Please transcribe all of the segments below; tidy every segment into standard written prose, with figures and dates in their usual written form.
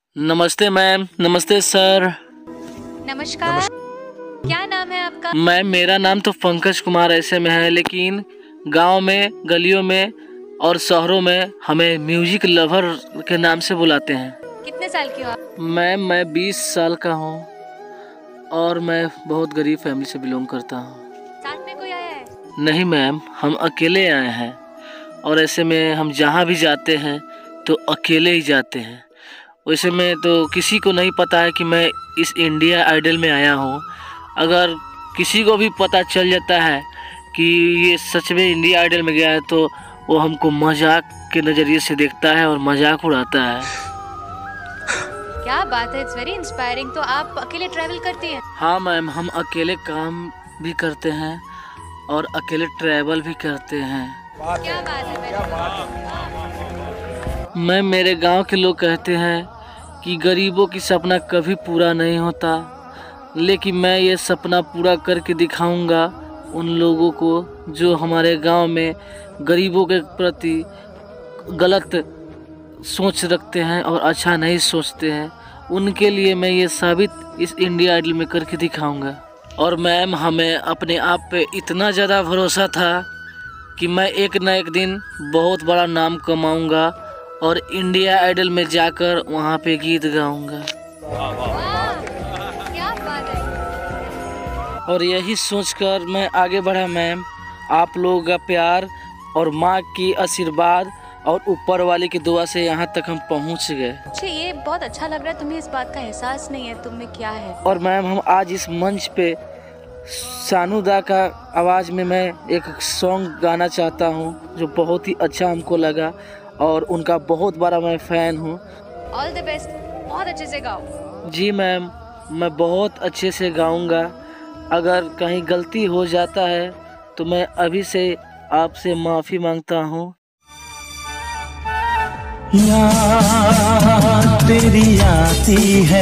नमस्ते मैम। नमस्ते सर। नमस्कार। क्या नाम है आपका? मैम मेरा नाम तो पंकज कुमार ऐसे में है, लेकिन गांव में, गलियों में और शहरों में हमें म्यूजिक लवर के नाम से बुलाते हैं। कितने साल की हो आप? मैम मैं 20 साल का हूँ और मैं बहुत गरीब फैमिली से बिलोंग करता हूँ। साथ में कोई आया है? नहीं मैम, हम अकेले आए हैं और ऐसे में हम जहाँ भी जाते हैं तो अकेले ही जाते हैं। वैसे में तो किसी को नहीं पता है कि मैं इस इंडिया आइडल में आया हूँ। अगर किसी को भी पता चल जाता है कि ये सच में इंडिया आइडल में गया है तो वो हमको मजाक के नज़रिए से देखता है और मजाक उड़ाता है। क्या बात है, इट्स वेरी इंस्पायरिंग। तो आप अकेले ट्रैवल करती हैं? हाँ मैम, हम अकेले काम भी करते हैं और अकेले ट्रैवल भी करते हैं। क्या बात है। मैम मेरे गांव के लोग कहते हैं कि गरीबों की सपना कभी पूरा नहीं होता, लेकिन मैं ये सपना पूरा करके दिखाऊंगा उन लोगों को जो हमारे गांव में गरीबों के प्रति गलत सोच रखते हैं और अच्छा नहीं सोचते हैं। उनके लिए मैं ये साबित इस इंडिया आइडल में करके दिखाऊंगा। और मैम हमें अपने आप पे इतना ज़्यादा भरोसा था कि मैं एक न एक दिन बहुत बड़ा नाम कमाऊंगा और इंडिया आइडल में जाकर वहाँ पे गीत गाऊंगा। क्या बात है। और यही सोचकर मैं आगे बढ़ा मैम। आप लोगों का प्यार और माँ की आशीर्वाद और ऊपर वाले की दुआ से यहाँ तक हम पहुँच गए। अच्छा, ये बहुत अच्छा लग रहा है। तुम्हें इस बात का एहसास नहीं है तुम में क्या है। और मैम हम आज इस मंच पे सानू दा का आवाज़ में मैं एक सॉन्ग गाना चाहता हूँ जो बहुत ही अच्छा हमको लगा और उनका बहुत बड़ा मैं फ़ैन हूँ। ऑल द बेस्ट, बहुत अच्छे से गाओ। जी मैम, मैं बहुत अच्छे से गाऊंगा। अगर कहीं गलती हो जाता है तो मैं अभी से आपसे माफ़ी मांगता हूँ। याद तेरी आती है,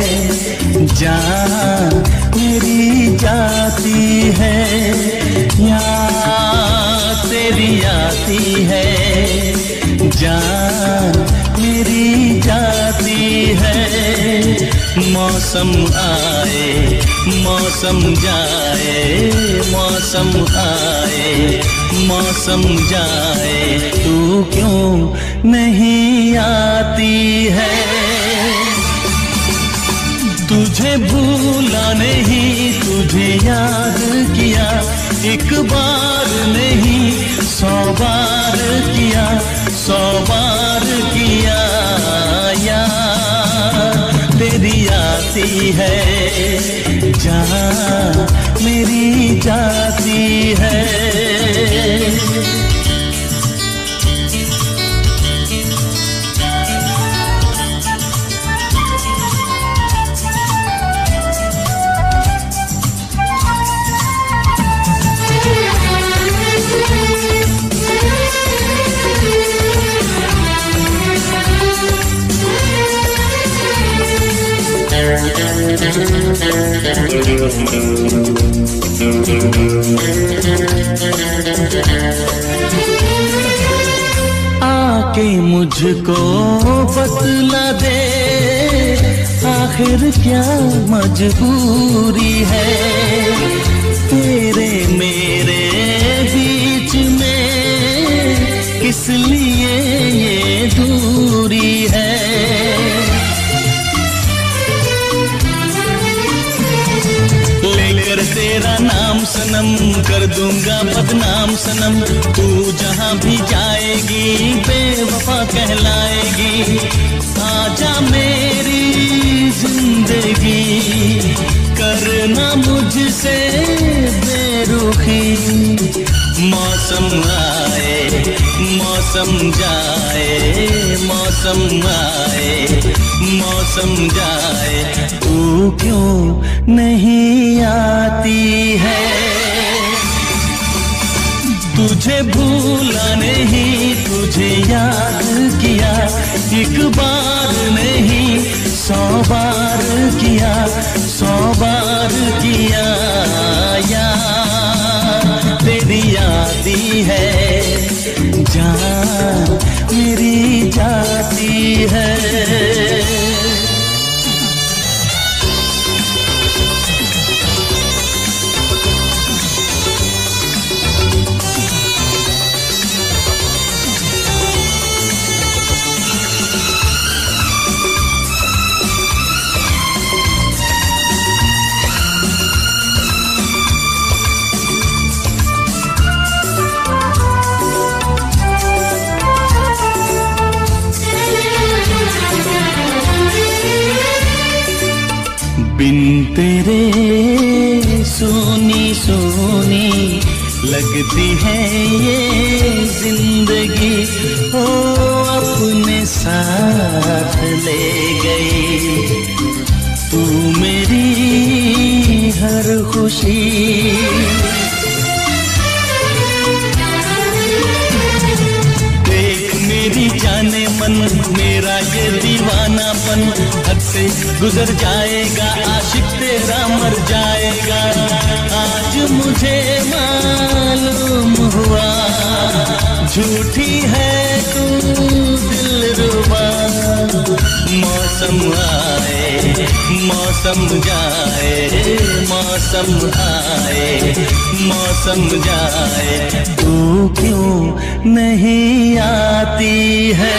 जान मेरी जाती है, याद तेरी आती है, जान मेरी जाती है। मौसम आए मौसम जाए, मौसम आए मौसम जाए, तू क्यों नहीं आती है। तुझे भूला नहीं, तुझे याद किया, एक बार नहीं 100 बार किया, 100 बार किया। याद तेरी आती है, जहाँ मेरी जाती है। आके मुझको बतला दे, आखिर क्या मजबूरी है तेरे मेरे बीच में, किस लिए ये दूरी है। लेकर तेरा नाम सनम, कर दूंगा बदनाम सनम, तू जहाँ भी जाएगी बेवफा कहलाएगी। आजा मेरी जिंदगी, करना मुझसे बेरुखी। मौसम आए मौसम जाए, मौसम आए मौसम जाए, तू क्यों नहीं आती है। तुझे भूला नहीं, तुझे याद किया, एक बार नहीं 100 बार किया, 100 बार किया। याद तेरी आती है, जान मेरी जाती है। बिन तेरे सोनी सोनी लगती है ये जिंदगी, ओ अपने साथ ले गई तू मेरी हर खुशी। देख मेरी जाने मन, मेरा ये दीवानापन हद से गुजर जाएगा, आशिक तेरा मर जाएगा। आज मुझे मालूम हुआ झूठी है तू दिलरुबा। मौसम आए मौसम जाए, मौसम आए मौसम जाए, तू क्यों नहीं आती है।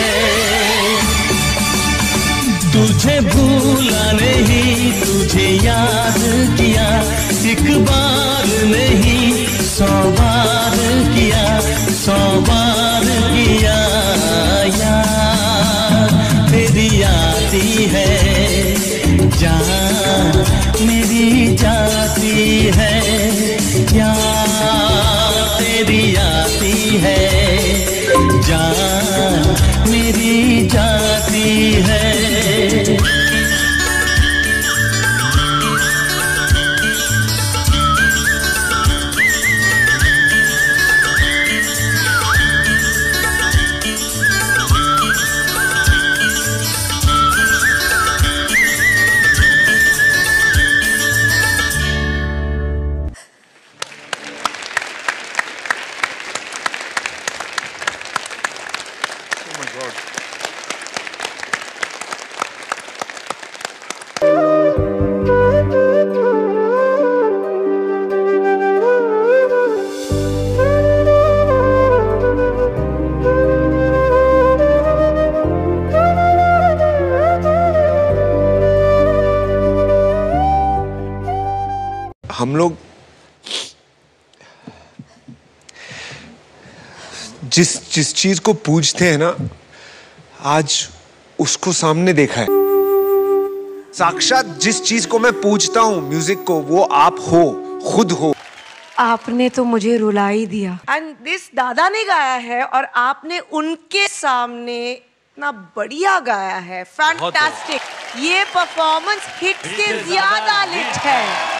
तुझे भूला नहीं, तुझे याद किया, एक बार नहीं 100 बार किया, 100 बार किया। याद तेरी आती है, जान मेरी जाती है, याद तेरी आती है, जान मेरी जाती है। हम लोग जिस चीज को पूजते हैं ना, आज उसको सामने देखा है। साक्षात जिस चीज को मैं पूजता हूँ, म्यूजिक को, वो आप हो, खुद हो। आपने तो मुझे रुला ही दिया। एंड दिस दादा ने गाया है और आपने उनके सामने इतना बढ़िया गाया है। फैंटास्टिक। ये परफॉर्मेंस हिट से ज्यादा हिट है।